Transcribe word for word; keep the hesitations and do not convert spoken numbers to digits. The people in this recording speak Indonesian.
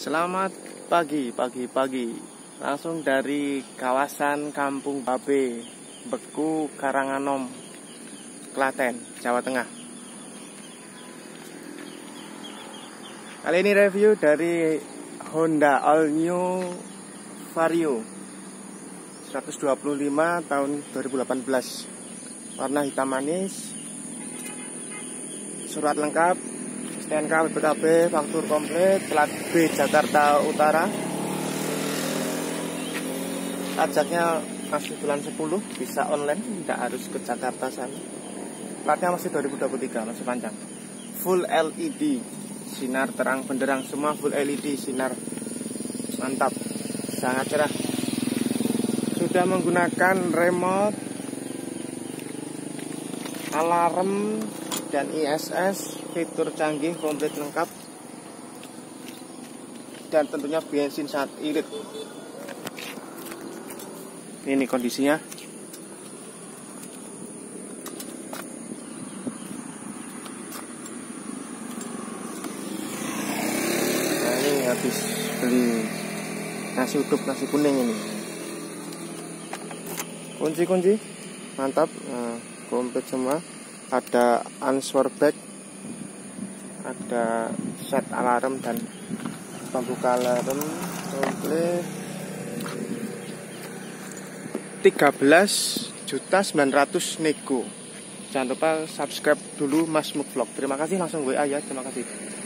Selamat pagi, pagi, pagi. Langsung dari kawasan Kampung Babe, Beku, Karanganom, Klaten, Jawa Tengah. Kali ini review dari Honda All New Vario seratus dua puluh lima tahun dua ribu delapan belas. Warna hitam manis. Surat lengkap, S T N K, B P K B, faktur komplit, plat B Jakarta Utara. Pajaknya masih bulan sepuluh, bisa online, tidak harus ke Jakarta sana. Platnya masih dua ribu dua puluh tiga, masih panjang. Full L E D, sinar terang benderang, semua full L E D, sinar mantap, sangat cerah. Sudah menggunakan remote, alarm, dan I S S, fitur canggih, komplit lengkap, dan tentunya bensin sangat irit. Ini kondisinya. Nah, ini habis beli nasi uduk, nasi kuning ini. Kunci-kunci mantap, nah, komplit semua. Ada answer back, ada set alarm dan pembuka alarm komplit. Tiga belas juta sembilan ratus nego. Jangan lupa subscribe dulu Mas Muk Vlog. Terima kasih, langsung W A ya. Terima kasih.